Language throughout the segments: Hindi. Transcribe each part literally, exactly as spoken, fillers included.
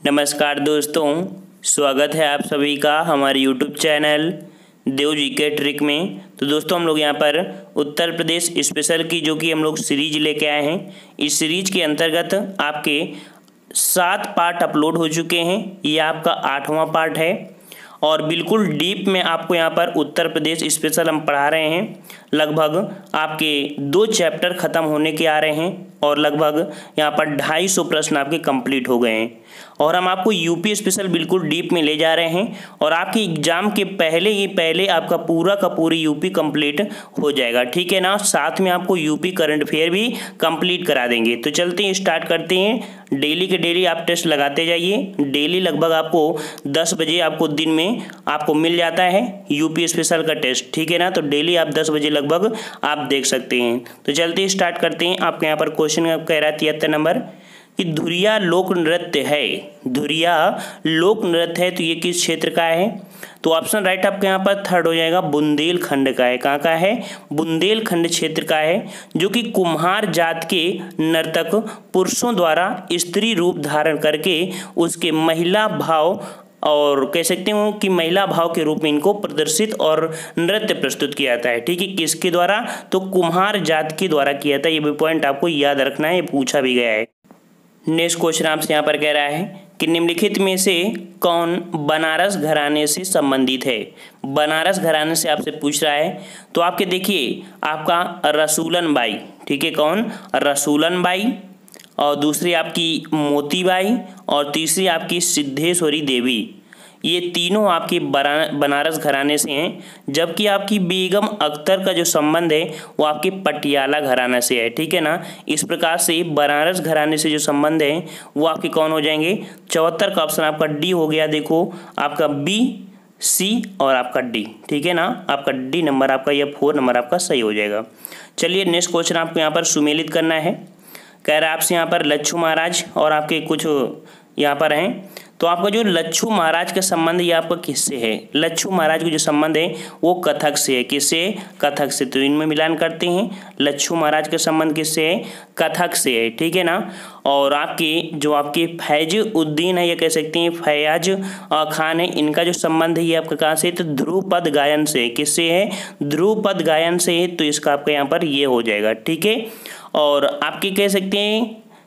नमस्कार दोस्तों, स्वागत है आप सभी का हमारे यूट्यूब चैनल देव जी के ट्रिक में। तो दोस्तों हम लोग यहाँ पर उत्तर प्रदेश स्पेशल की जो कि हम लोग सीरीज लेके आए हैं। इस सीरीज के अंतर्गत आपके सात पार्ट अपलोड हो चुके हैं। ये आपका आठवां पार्ट है और बिल्कुल डीप में आपको यहाँ पर उत्तर प्रदेश स्पेशल हम पढ़ा रहे हैं। लगभग आपके दो चैप्टर ख़त्म होने के आ रहे हैं और लगभग यहाँ पर ढाई सौ प्रश्न आपके कंप्लीट हो गए हैं और हम आपको यूपी स्पेशल बिल्कुल डीप में ले जा रहे हैं और आपके एग्जाम के पहले ही पहले आपका पूरा का पूरी यूपी कंप्लीट हो जाएगा, ठीक है ना। साथ में आपको यूपी करंट अफेयर भी कंप्लीट करा देंगे। तो चलते हैं, स्टार्ट करते हैं। डेली के डेली आप टेस्ट लगाते जाइए। डेली लगभग आपको दस बजे आपको दिन में आपको मिल जाता है यूपी स्पेशल का टेस्ट, ठीक है ना। तो डेली आप दस बजे लगभग आप देख सकते हैं। तो चलते ही स्टार्ट करते हैं। आपके यहाँ पर क्वेश्चन कह रहा है तिहत्तर नंबर कि धुरिया लोक नृत्य है। धुरिया लोक नृत्य है तो ये किस क्षेत्र का है? तो ऑप्शन राइट आपके यहाँ पर थर्ड हो जाएगा, बुंदेलखंड का है। कहाँ का है? बुंदेलखंड क्षेत्र का है, जो कि कुम्हार जात के नर्तक पुरुषों द्वारा स्त्री रूप धारण करके उसके महिला भाव और कह सकते हो कि महिला भाव के रूप में इनको प्रदर्शित और नृत्य प्रस्तुत किया जाता है, ठीक है। किसके द्वारा? तो कुम्हार जात के द्वारा किया था। ये भी पॉइंट आपको याद रखना है, ये पूछा भी गया है। नेक्स्ट क्वेश्चन आपसे यहाँ पर कह रहा है कि निम्नलिखित में से कौन बनारस घराने से संबंधित है? बनारस घराने से आपसे पूछ रहा है। तो आपके देखिए आपका रसूलन बाई, ठीक है। कौन? रसूलन बाई, और दूसरी आपकी मोतीबाई और तीसरी आपकी सिद्धेश्वरी देवी। ये तीनों आपकी बनारस घराने से हैं, जबकि आपकी बेगम अख्तर का जो संबंध है वो आपके पटियाला घराना से है, ठीक है ना। इस प्रकार से बनारस घराने से जो संबंध है वो आपके कौन हो जाएंगे? चौहत्तर का ऑप्शन आपका डी हो गया। देखो आपका बी, सी और आपका डी, ठीक है ना। आपका डी नंबर आपका यह फोर नंबर आपका सही हो जाएगा। चलिए नेक्स्ट क्वेश्चन आपको यहाँ पर सुमेलित करना है। कह रहा है आपसे यहाँ पर लच्छू महाराज और आपके कुछ यहाँ पर हैं। तो आपका जो लच्छू महाराज का संबंध ये आपका किससे है? लच्छू महाराज का जो संबंध है वो कथक से है। किससे? कथक से। तो इनमें मिलान करते हैं। लच्छू महाराज का संबंध किससे है? कथक से है, ठीक है ना। और आपके जो आपके फैज उद्दीन है, ये कह सकते हैं फैयाज खान है, इनका जो संबंध है ये आपका कहाँ से? तो ध्रुपद गायन से। किससे है? ध्रुपद गायन से है। तो इसका आपका यहाँ पर ये हो जाएगा, ठीक है। और आपके कह सकते हैं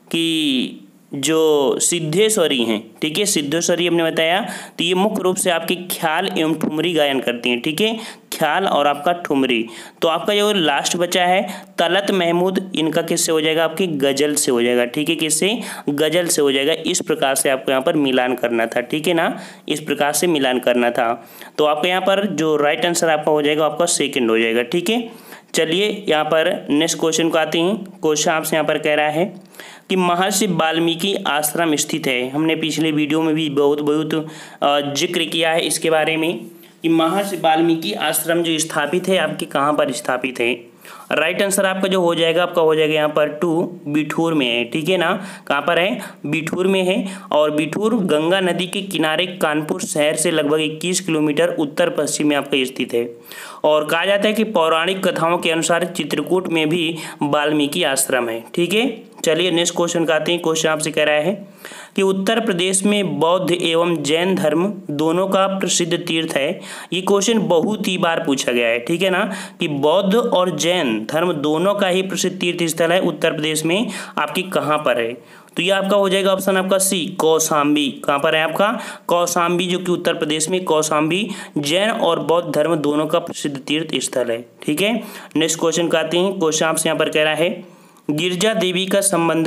कि जो सिद्धेश्वरी हैं, ठीक है, सिद्धेश्वरी हमने बताया, तो ये मुख्य रूप से आपके ख्याल एवं ठुमरी गायन करती हैं, ठीक है। ख्याल और आपका ठुमरी। तो आपका जो लास्ट बचा है तलत महमूद, इनका किससे हो जाएगा? आपकी गजल से हो जाएगा, ठीक है। किससे? गजल से हो जाएगा। इस प्रकार से आपको यहाँ पर मिलान करना था, ठीक है ना। इस प्रकार से मिलान करना था। तो आपका यहाँ पर जो राइट आंसर आपका हो जाएगा आपका सेकेंड हो जाएगा, ठीक है। चलिए यहाँ पर नेक्स्ट क्वेश्चन को आते हैं। क्वेश्चन आपसे यहाँ पर कह रहा है कि महर्षि वाल्मीकि आश्रम स्थित है। हमने पिछले वीडियो में भी बहुत बहुत जिक्र किया है इसके बारे में कि महर्षि वाल्मीकि आश्रम जो स्थापित है आपके कहाँ पर स्थापित है। राइट आंसर आपका जो हो जाएगा आपका हो जाएगा यहाँ पर टू, बिठूर में है, ठीक है ना। कहाँ पर है? बिठूर में है। और बिठूर गंगा नदी के किनारे कानपुर शहर से लगभग इक्कीस किलोमीटर उत्तर पश्चिम में आपका स्थित है। और कहा जाता है कि पौराणिक कथाओं के अनुसार चित्रकूट में भी वाल्मीकि आश्रम है, ठीक है। चलिए नेक्स्ट क्वेश्चन का आते हैं। क्वेश्चन आपसे कह रहा है कि उत्तर प्रदेश में बौद्ध एवं जैन धर्म दोनों का प्रसिद्ध तीर्थ है। ये क्वेश्चन बहुत ही बार पूछा गया है, ठीक है ना, कि बौद्ध और जैन धर्म दोनों का ही प्रसिद्ध तीर्थ स्थल है उत्तर प्रदेश में आपकी कहाँ पर है? तो ये आपका हो जाएगा ऑप्शन आपका सी, कौशाम्बी। कहाँ पर है आपका? कौशाम्बी, जो कि उत्तर प्रदेश में कौशाम्बी जैन और बौद्ध धर्म दोनों का प्रसिद्ध तीर्थ स्थल है, ठीक है। नेक्स्ट क्वेश्चन का आते हैं। क्वेश्चन आपसे यहाँ पर कह रहा है गिरजा देवी का संबंध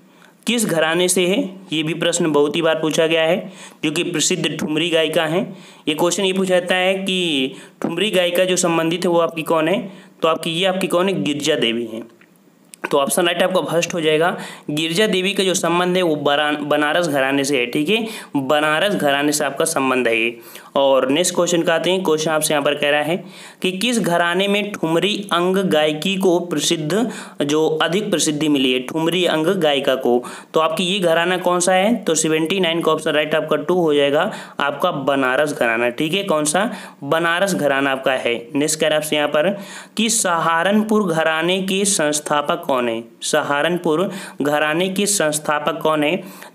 किस घराने से है? ये भी प्रश्न बहुत ही बार पूछा गया है, जो कि प्रसिद्ध ठुमरी गायिका हैं। ये क्वेश्चन ये पूछा जाता है कि ठुमरी गायिका जो संबंधित है वो आपकी कौन है? तो आपकी ये आपकी कौन है? गिरजा देवी है। तो ऑप्शन राइट आपका फर्स्ट हो जाएगा। गिरजा देवी का जो संबंध है वो बनारस घराने से है, ठीक है। बनारस घराने से आपका संबंध है ये। और नेक्स्ट क्वेश्चन का आते हैं। क्वेश्चन आपसे यहाँ पर कह रहा है कि किस घराने में ठुमरी अंग गायकी को प्रसिद्ध जो अधिक प्रसिद्धि मिली है? ठुमरी अंग गायिका को। तो आपकी ये घराना कौन सा है? तो सेवेंटी नाइन का ऑप्शन राइट आपका टू हो जाएगा, आपका बनारस घराना, ठीक है। कौन सा? बनारस घराना आपका है। नेक्स्ट कह रहा है आपसे यहाँ पर कि सहारनपुर घराने के संस्थापक कौन है? सहारनपुर घराने के संस्थापक कौन है?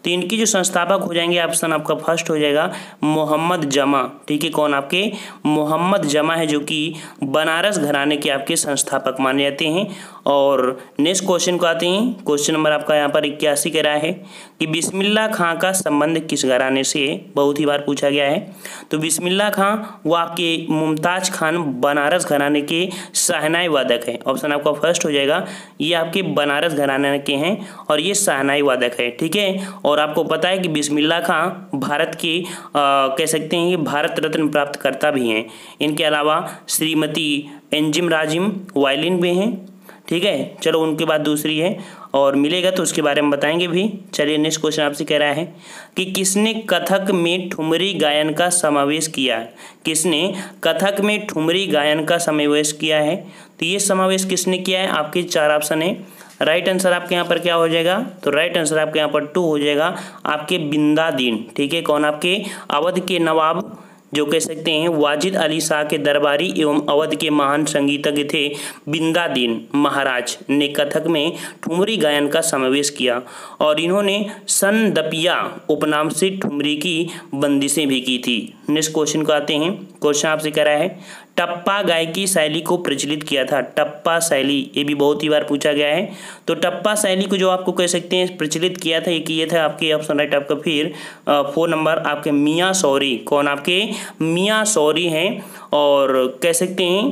तो इनके जो संस्थापक हो जाएंगे, ऑप्शन आपका फर्स्ट हो जाएगा मोहम्मद जमा। ठीक है, कौन? आपके मोहम्मद जमा है, जो कि बनारस घराने के आपके संस्थापक माने जाते हैं। और नेक्स्ट क्वेश्चन को आते हैं। क्वेश्चन नंबर आपका यहाँ पर इक्यासी कह रहा है कि बिस्मिल्लाह खां का संबंध किस घराने से है? बहुत ही बार पूछा गया है। तो बिस्मिल्लाह खां वो आपके मुमताज खान बनारस घराने के शहनाई वादक है। ऑप्शन आपका फर्स्ट हो जाएगा, ये आपके बनारस घराने के हैं और ये शहनाई वादक है। ठीक है, और आपको पता है कि बिस्मिल्लाह खां भारत के आ, कह सकते हैं कि भारत रत्न प्राप्त करता भी हैं। इनके अलावा श्रीमती एंजिम राजिम वायलिन भी हैं। ठीक है, चलो उनके बाद दूसरी है और मिलेगा तो उसके बारे में बताएंगे भी। चलिए नेक्स्ट क्वेश्चन आपसे कह रहा है कि किसने कथक में ठुमरी गायन का समावेश किया है? किसने कथक में ठुमरी गायन का समावेश किया है? तो ये समावेश किसने किया है? आपके चार ऑप्शन है। राइट आंसर आपके यहाँ पर क्या हो जाएगा? तो राइट आंसर आपके यहाँ पर टू हो जाएगा, आपके बिंदादीन। ठीक है, कौन? आपके अवध के नवाब जो कह सकते हैं वाजिद अली शाह के दरबारी एवं अवध के महान संगीतज्ञ थे बिंदादीन महाराज ने कथक में ठुमरी गायन का समावेश किया और इन्होंने सनदपिया उपनाम से ठुमरी की बंदिशें भी की थी। नेक्स्ट क्वेश्चन को आते हैं। क्वेश्चन आपसे कह रहा है टप्पा गायकी शैली को प्रचलित किया था। टप्पा शैली, ये भी बहुत ही बार पूछा गया है। तो टप्पा शैली को जो आपको कह सकते हैं प्रचलित किया था, ये किए थे आपके ऑप्शन राइट आपका फिर फोर नंबर आपके मियाँ सौरी। कौन? आपके मियाँ सौरी हैं और कह सकते हैं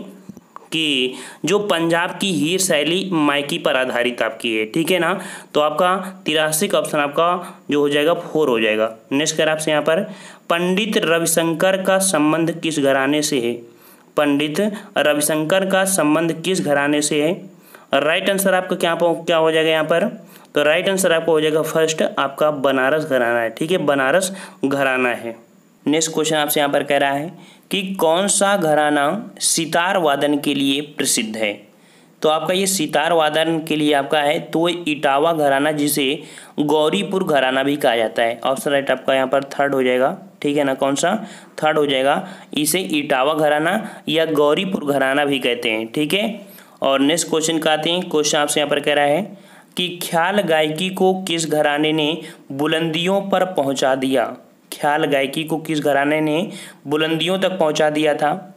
कि जो पंजाब की हीर शैली मायकी पर आधारित आपकी है। ठीक है ना, तो आपका तिरासी का ऑप्शन आपका जो हो जाएगा फोर हो जाएगा। नेक्स्ट कर आपसे यहाँ पर पंडित रविशंकर का संबंध किस घराने से है? पंडित रविशंकर का संबंध किस घराने से है? राइट आंसर आपका क्या क्या हो जाएगा यहाँ पर? तो राइट आंसर आपका हो जाएगा फर्स्ट, आपका बनारस घराना है। ठीक है, बनारस घराना है। नेक्स्ट क्वेश्चन आपसे यहाँ पर कह रहा है कि कौन सा घराना सितार वादन के लिए प्रसिद्ध है? तो आपका ये सितार वादन के लिए आपका है तो इटावा घराना, जिसे गौरीपुर घराना भी कहा जाता है। ऑप्शन राइट आपका यहाँ पर थर्ड हो जाएगा। ठीक है ना, कौन सा? थर्ड हो जाएगा। इसे इटावा घराना या गौरीपुर घराना भी कहते हैं। ठीक है, और नेक्स्ट क्वेश्चन का आते हैं। क्वेश्चन आपसे यहाँ पर कह रहा है कि ख्याल गायकी को किस घराने ने बुलंदियों पर पहुँचा दिया? ख्याल गायकी को किस घराने ने बुलंदियों तक पहुँचा दिया था?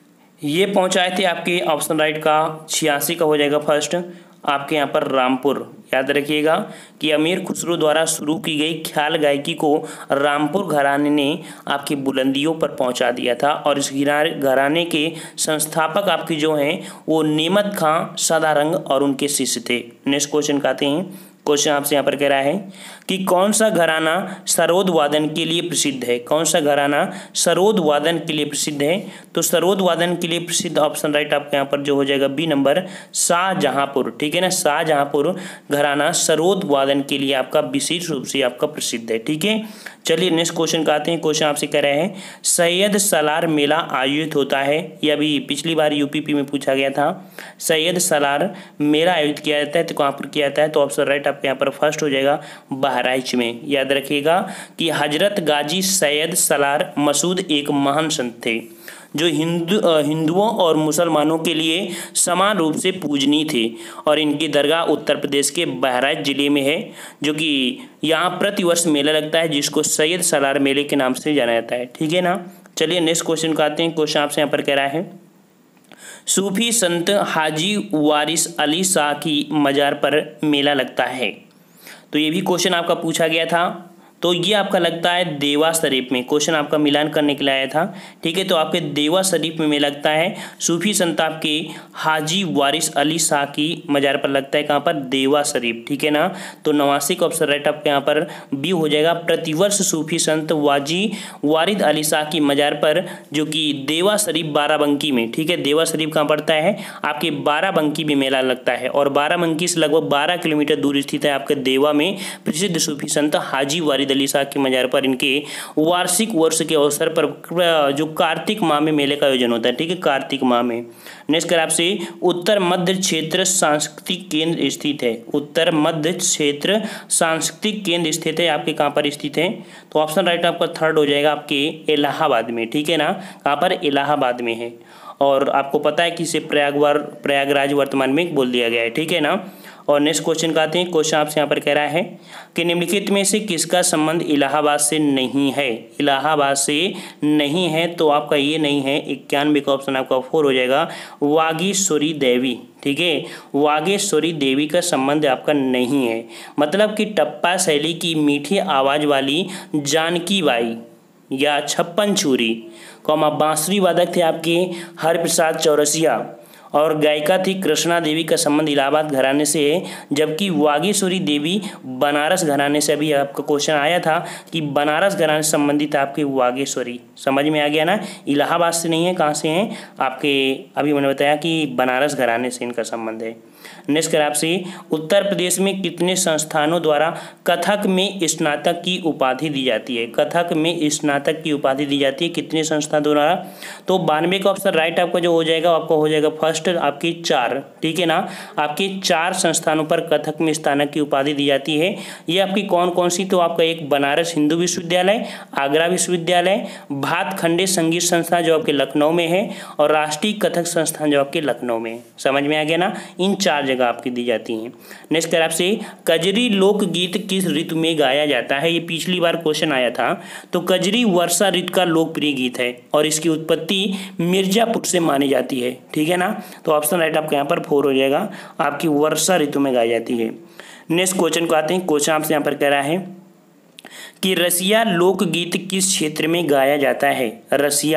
ये पहुंचाए थे आपके ऑप्शन राइट का छियासी का हो जाएगा फर्स्ट, आपके यहाँ पर रामपुर। याद रखिएगा कि अमीर खुसरो द्वारा शुरू की गई ख्याल गायकी को रामपुर घराने ने आपकी बुलंदियों पर पहुंचा दिया था और इस घराने के संस्थापक आपके जो हैं वो नेमत खां सदारंग और उनके शिष्य थे। नेक्स्ट क्वेश्चन कहते हैं। क्वेश्चन आपसे यहाँ पर कह रहा है कि कौन सा घराना सरोद वादन के लिए प्रसिद्ध है? कौन सा घराना सरोद वादन के लिए प्रसिद्ध है? तो सरोद वादन के लिए प्रसिद्ध ऑप्शन राइट आपके यहाँ पर जो हो जाएगा बी नंबर, शाहजहांपुर। ठीक है ना, शाहजहांपुर घराना सरोद वादन के लिए आपका विशेष रूप से आपका प्रसिद्ध है। ठीक है, चलिए नेक्स्ट क्वेश्चन का आते हैं। क्वेश्चन आपसे कह रहे हैं सैयद सलार मेला आयोजित होता है, ये अभी पिछली बार यूपीपी में पूछा गया था। सैयद सलार मेला आयोजित किया जाता है तो कहाँ पर किया जाता है? तो ऑप्शन राइट आपके यहाँ पर फर्स्ट हो जाएगा बहराइच में। याद रखिएगा कि हजरत गाजी सैयद सलार मसूद एक महान संत थे जो हिंदू हिंदुओं और मुसलमानों के लिए समान रूप से पूजनीय थे और इनकी दरगाह उत्तर प्रदेश के बहराइच जिले में है, जो कि यहाँ प्रतिवर्ष मेला लगता है जिसको सैयद सलार मेले के नाम से जाना जाता है। ठीक है ना, चलिए नेक्स्ट क्वेश्चन का आते हैं। क्वेश्चन आपसे यहाँ पर कह रहा है सूफी संत हाजी वारिस अली शाह की मजार पर मेला लगता है। तो ये भी क्वेश्चन आपका पूछा गया था, तो ये आपका लगता है देवा शरीफ में। क्वेश्चन आपका मिलान करने के लिए आया था। ठीक है, तो आपके देवा शरीफ में लगता है सूफी संत आपके हाजी वारिस अली शाह की मजार पर लगता है। कहाँ पर? देवा शरीफ। ठीक है ना, तो नवासी का ऑप्शन राइट आपके यहाँ पर बी हो जाएगा। प्रतिवर्ष सूफी संत वाजी वारिद अली शाह की मजार पर जो कि देवा शरीफ बाराबंकी में, ठीक है, देवा शरीफ कहाँ पड़ता है? आपके बाराबंकी में मेला लगता है और बाराबंकी से लगभग बारह किलोमीटर दूर स्थित है आपके देवा में प्रसिद्ध सूफी संत हाजी वारिद अली शाह की मजार पर इनके वार्षिक वर्ष के अवसर पर जो कार्तिक माह में मेले का आयोजन होता है। ठीक है, कार्तिक माह में। नेक्स्ट कर आपसे उत्तर मध्य क्षेत्र सांस्कृतिक केंद्र स्थित है। उत्तर मध्य क्षेत्र सांस्कृतिक केंद्र स्थित है आपके कहाँ पर स्थित है? तो ऑप्शन राइट आपका थर्ड हो जाएगा आपके इलाहाबाद में। ठीक है ना, कहाँ पर? इलाहाबाद में है और आपको पता है कि इसे प्रयागवार प्रयागराज वर्तमान में बोल दिया गया है। ठीक है ना, और नेक्स्ट क्वेश्चन का आते हैं। क्वेश्चन आपसे यहाँ पर कह रहा है कि निम्नलिखित में से किसका संबंध इलाहाबाद से नहीं है। इलाहाबाद से नहीं है तो आपका ये नहीं है, इक्यानवे का ऑप्शन आपका फोर हो जाएगा, वागीश्वरी देवी। ठीक है, वागेश्वरी देवी का संबंध आपका नहीं है। मतलब कि टप्पा शैली की मीठी आवाज़ वाली जानकी बाई या छप्पन छुरी कौमा बांसुरी वादक थे आपके हरिप्रसाद चौरसिया और गायिका थी कृष्णा देवी का संबंध इलाहाबाद घराने से है, जबकि वागीश्वरी देवी बनारस घराने से। अभी आपका क्वेश्चन आया था कि बनारस घराने से संबंधित आपके वागेश्वरी, समझ में आ गया ना। इलाहाबाद से नहीं है, कहाँ से हैं आपके, अभी मैंने बताया कि बनारस घराने से इनका संबंध है। नेक्स्ट कर आपसे, उत्तर प्रदेश में कितने संस्थानों द्वारा कथक में स्नातक की उपाधि दी जाती है। कथक में स्नातक की उपाधि दी जाती है कितने संस्थानों द्वारा, तो बानवे का ऑप्शन राइट आपका जो हो जाएगा आपका हो जाएगा फर्स्ट, आपकी चार। ठीक है ना, आपकी चार संस्थानों पर कथक में स्नातक की उपाधि दी जाती है। ये आपकी कौन कौन सी, तो आपका एक बनारस हिंदू विश्वविद्यालय, आगरा विश्वविद्यालय, भातखंडे संगीत संस्थान जो आपके लखनऊ में है, और राष्ट्रीय कथक संस्थान जो आपके लखनऊ में है। समझ में आ गया ना, इन चार जगह आपकी दी जाती हैं। नेक्स्ट तरफ से, कजरी लोकगीत किस ऋतु में गाया जाता है। ये पिछली बार क्वेश्चन आया था। तो कजरी वर्षा ऋतु का लोकप्रिय गीत है और इसकी उत्पत्ति मिर्जापुर से मानी जाती है। ठीक है ना, तो ऑप्शन राइट आपका यहाँ पर फोर हो जाएगा, आपकी वर्षा ऋतु में गाई जाती है। नेक्स्ट क्वेश्चन को आते हैं। क्वेश्चन आपसे यहाँ पर कह रहा है कि रसिया लोकगीत किस क्षेत्र में गाया जाता है। रसिया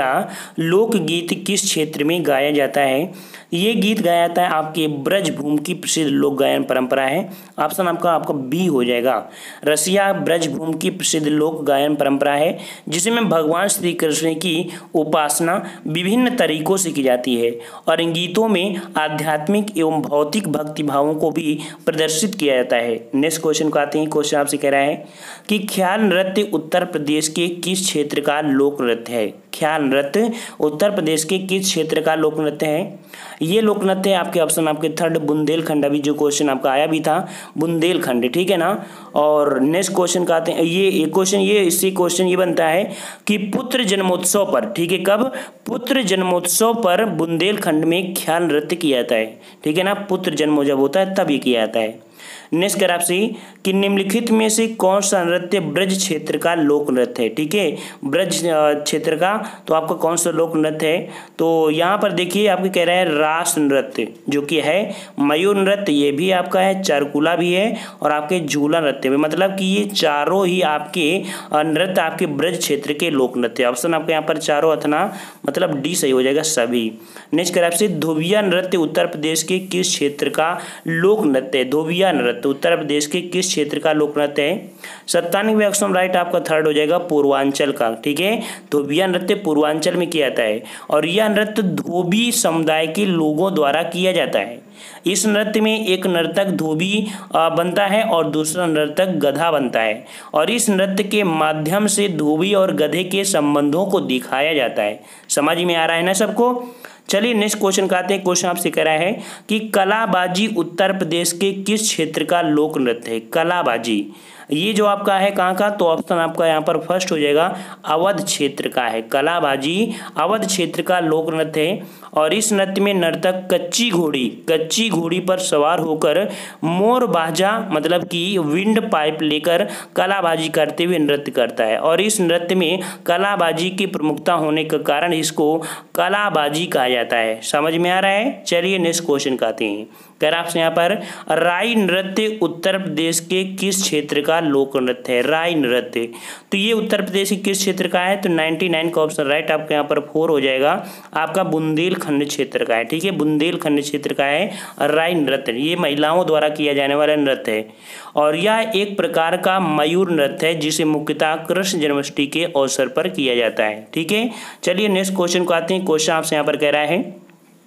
लोकगीत किस क्षेत्र में गाया जाता है। ये गीत गाया जाता है आपके ब्रजभूमि की प्रसिद्ध लोक गायन परंपरा है। ऑप्शन आपका आपका बी हो जाएगा। रसिया ब्रजभूमि की प्रसिद्ध लोक गायन परंपरा है जिसमें भगवान श्री कृष्ण की उपासना विभिन्न तरीकों से की जाती है और इन गीतों में आध्यात्मिक एवं भौतिक भक्ति भावों को भी प्रदर्शित किया जाता है। नेक्स्ट क्वेश्चन को आते हैं। क्वेश्चन आपसे कह रहा है कि ख्याल नृत्य उत्तर प्रदेश के किस क्षेत्र का लोक नृत्य है। ख्याल नृत्य उत्तर प्रदेश के किस क्षेत्र का लोक नृत्य है। ये लोक नृत्य आपके ऑप्शन आपके थर्ड बुंदेलखंड, अभी जो क्वेश्चन आपका आया भी था बुंदेलखंड। ठीक है ना, और नेक्स्ट क्वेश्चन का आते हैं। ये क्वेश्चन ये इससे क्वेश्चन ये बनता है कि पुत्र जन्मोत्सव पर, ठीक है, कब, पुत्र जन्मोत्सव पर बुंदेलखंड में ख्याल नृत्य किया जाता है। ठीक है ना, पुत्र जन्म जब होता है तब ये किया जाता है। नेक्स्ट कर आपसे कि निम्नलिखित में से कौन सा नृत्य ब्रज क्षेत्र का लोक नृत्य है। ठीक है, ब्रज क्षेत्र का तो आपका कौन सा लोक नृत्य है। तो यहाँ पर देखिए आपके कह रहा है रास नृत्य जो कि है, मयूर नृत्य ये भी आपका है, चारकुला भी है और आपके झूला नृत्य भी। मतलब कि ये चारों ही आपके नृत्य आपके ब्रज क्षेत्र के लोक नृत्य। ऑप्शन आपके यहाँ पर चारों अथना मतलब डी सही हो जाएगा सभी। नेक्स्ट कर आपसे धोबिया नृत्य उत्तर प्रदेश के किस क्षेत्र का लोक नृत्य है। धोबिया नृत्य उत्तर प्रदेश के किस क्षेत्र का लोक नृत्य है। सत्तानवे ऑप्शन राइट आपका थर्ड हो जाएगा, पूर्वांचल का। ठीक है, धोबिया नृत्य पूर्वांचल में किया जाता है और यह नृत्य धोबी समुदाय के लोगों द्वारा किया जाता है। इस नृत्य में एक नर्तक धोबी बनता है और दूसरा नर्तक गधा बनता है और इस नृत्य के माध्यम से धोबी और गधे के संबंधों को दिखाया जाता है। समझ में आ रहा है ना सबको। चलिए नेक्स्ट क्वेश्चन का आते हैं। क्वेश्चन आपसे कह रहा है कि कलाबाजी उत्तर प्रदेश के किस क्षेत्र का लोक नृत्य है। कलाबाजी ये जो आपका है कहाँ का, तो ऑप्शन आपका यहाँ पर फर्स्ट हो जाएगा, अवध क्षेत्र का है। कलाबाजी अवध क्षेत्र का लोक नृत्य है और इस नृत्य में नर्तक कच्ची घोड़ी कच्ची घोड़ी पर सवार होकर मोर बाजा मतलब कि विंड पाइप लेकर कलाबाजी करते हुए नृत्य करता है और इस नृत्य में कलाबाजी की प्रमुखता होने के कारण इसको कलाबाजी कहा जाता है। समझ में आ रहा है। चलिए नेक्स्ट क्वेश्चन का आते हैं। कह रहा आपसे यहाँ पर राई नृत्य उत्तर प्रदेश के किस क्षेत्र का लोक नृत्य है। राई नृत्य तो ये उत्तर प्रदेश के किस क्षेत्र का है, तो निन्यानवे का ऑप्शन राइट आपके यहाँ पर फोर हो जाएगा, आपका बुंदेलखंड क्षेत्र का है। ठीक है, बुंदेलखंड क्षेत्र का है राई नृत्य। ये महिलाओं द्वारा किया जाने वाला नृत्य है और यह एक प्रकार का मयूर नृत्य है जिसे मुख्यतः कृष्ण जन्माष्टमी के अवसर पर किया जाता है। ठीक है, चलिए नेक्स्ट क्वेश्चन को आते हैं। क्वेश्चन आपसे यहाँ पर कह रहा है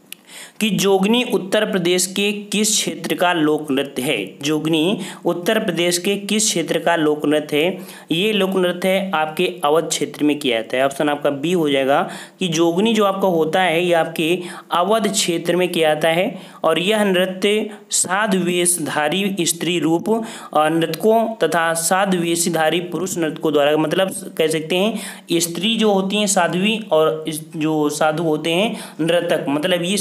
कि जोगनी उत्तर प्रदेश के किस क्षेत्र का लोक नृत्य है। जोगनी उत्तर प्रदेश के किस क्षेत्र का लोक नृत्य है। ये लोक नृत्य है आपके अवध क्षेत्र में किया जाता है। ऑप्शन आपका बी हो जाएगा कि जोगनी जो आपका होता है ये आपके अवध क्षेत्र में किया जाता है और यह नृत्य साधु वेशधारी स्त्री रूप नृतकों तथा साधु वेशधारी पुरुष नृतकों द्वारा, मतलब कह सकते हैं स्त्री जो होती हैं साध्वी और जो साधु होते हैं नृतक, मतलब ये इसका वेश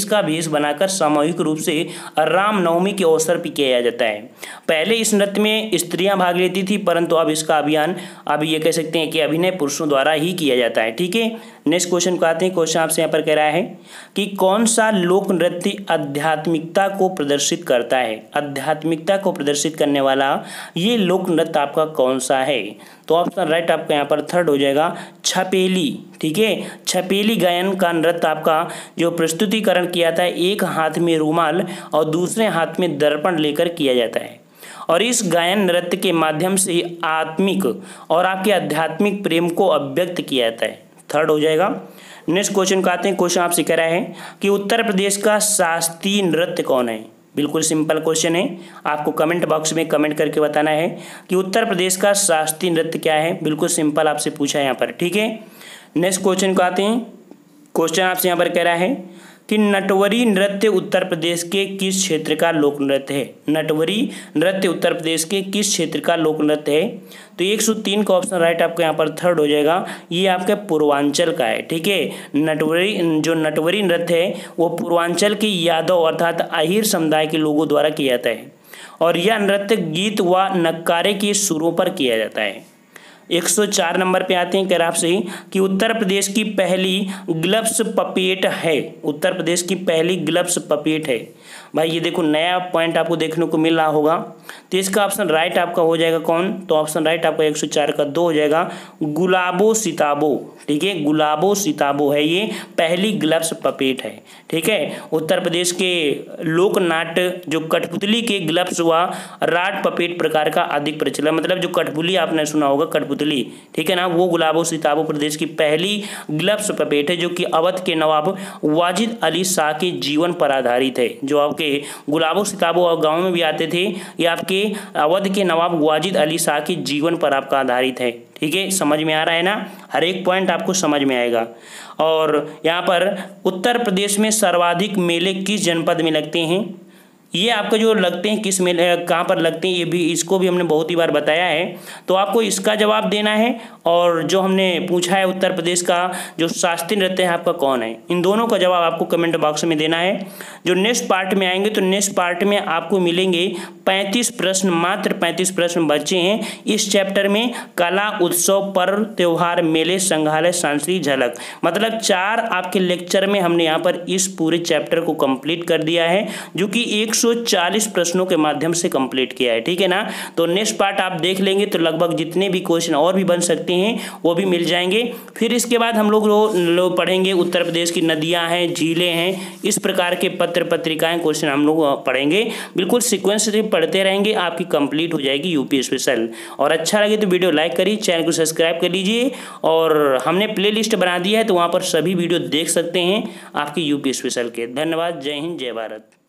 बनाकर सामूहिक रूप से रामनवमी के अवसर पर किया जाता है। पहले इस नृत्य में स्त्रियां भाग लेती थी, परंतु अब इसका अभियान अब ये कह सकते हैं कि अभिनय पुरुषों द्वारा ही किया जाता है। ठीक है, नेक्स्ट क्वेश्चन को आते हैं। क्वेश्चन आपसे यहाँ पर कह रहा है कि कौन सा लोक नृत्य आध्यात्मिकता को प्रदर्शित करता है। आध्यात्मिकता को प्रदर्शित करने वाला ये लोक नृत्य आपका कौन सा है। तो ऑप्शन राइट आपका यहाँ पर थर्ड हो जाएगा, छपेली। ठीक है, छपेली गायन का नृत्य आपका जो प्रस्तुतिकरण किया था, एक हाथ में रुमाल और दूसरे हाथ में दर्पण लेकर किया जाता है, और इस गायन नृत्य के माध्यम से आत्मिक और आपके आध्यात्मिक प्रेम को अभिव्यक्त किया जाता है। थर्ड हो जाएगा। नेक्स्ट क्वेश्चन को आते हैं। क्वेश्चन आपसे कह रहा है कि उत्तर प्रदेश का शास्त्रीय नृत्य कौन है। बिल्कुल सिंपल क्वेश्चन है, आपको कमेंट बॉक्स में कमेंट करके बताना है कि उत्तर प्रदेश का शास्त्रीय नृत्य क्या है। बिल्कुल सिंपल आपसे पूछा है यहाँ पर। ठीक है, नेक्स्ट क्वेश्चन को आते हैं। क्वेश्चन आपसे यहाँ पर कह रहा है कि नटवरी नृत्य उत्तर प्रदेश के किस क्षेत्र का लोक नृत्य है। नटवरी नृत्य उत्तर प्रदेश के किस क्षेत्र का लोक नृत्य है। तो एक सौ तीन का ऑप्शन राइट आपको यहाँ पर थर्ड हो जाएगा, ये आपके पूर्वांचल का है। ठीक है, नटवरी जो नटवरी नृत्य है वो पूर्वांचल के यादव अर्थात अहीर समुदाय के लोगों द्वारा किया जाता है, और यह नृत्य गीत व नक्कारे के सुरों पर किया जाता है। एक सौ चार नंबर पे आते हैं कह आपसे कि उत्तर प्रदेश की पहली ग्लव्स पपेट है। उत्तर प्रदेश की पहली ग्लव्स पपेट है। भाई ये देखो नया पॉइंट आपको देखने को मिल रहा होगा। तो इसका ऑप्शन राइट आपका हो जाएगा कौन। तो ऑप्शन राइट आपका एक सौ चार का दो हो जाएगा, गुलाबो सिताबो। ठीक है, गुलाबो सिताबो है ये पहली ग्लव्स पपेट है। ठीक है, उत्तर प्रदेश के लोक नाट्य जो कठपुतली के ग्लव्स व राट पपेट प्रकार का अधिक प्रचलन, मतलब जो कठपुतली आपने सुना होगा कठपुतली, ठीक है ना, वो गुलाबो सिताबो प्रदेश की पहली ग्लव्स पपेट है, जो कि अवध के नवाब वाजिद अली शाह के जीवन पर आधारित है। जो आपके गुलाबो सिताबो और गाँव में भी आते थे, ये आपके अवध के नवाब वाजिद अली शाह के जीवन पर आपका आधारित है। ठीक है, समझ में आ रहा है ना, हर एक पॉइंट आपको समझ में आएगा। और यहाँ पर उत्तर प्रदेश में सर्वाधिक मेले किस जनपद में लगते हैं। ये आपको जो लगते हैं किस मेले कहाँ पर लगते हैं, ये भी इसको भी हमने बहुत ही बार बताया है। तो आपको इसका जवाब देना है, और जो हमने पूछा है उत्तर प्रदेश का जो शास्त्रीय नृत्य है आपका कौन है, इन दोनों का जवाब आपको कमेंट बॉक्स में देना है। जो नेक्स्ट पार्ट में आएंगे तो नेक्स्ट पार्ट में आपको मिलेंगे पैंतीस प्रश्न, मात्र पैंतीस प्रश्न बचे हैं इस चैप्टर में। कला, उत्सव, पर्व, त्योहार, मेले, संग्रहालय, सांस्कृतिक झलक, मतलब चार आपके लेक्चर में हमने यहाँ पर इस पूरे चैप्टर को कंप्लीट कर दिया है, जो कि एक सौ चालीस प्रश्नों के माध्यम से कंप्लीट किया है। ठीक है ना, तो नेक्स्ट पार्ट आप देख लेंगे तो लगभग जितने भी क्वेश्चन और भी बन सकते हैं वो भी मिल जाएंगे। फिर इसके बाद हम लोग लोग पढ़ेंगे उत्तर प्रदेश की नदियां हैं, झीलें हैं, इस प्रकार के पत्र पत्रिकाएं क्वेश्चन हम लोग पढ़ेंगे। बिल्कुल सीक्वेंस से पढ़ते रहेंगे, आपकी कंप्लीट हो जाएगी यूपी स्पेशल। और अच्छा लगे तो वीडियो लाइक करिए, चैनल को सब्सक्राइब कर लीजिए, और हमने प्ले लिस्ट बना दिया है तो वहाँ पर सभी वीडियो देख सकते हैं आपकी यूपी स्पेशल के। धन्यवाद, जय हिंद, जय भारत।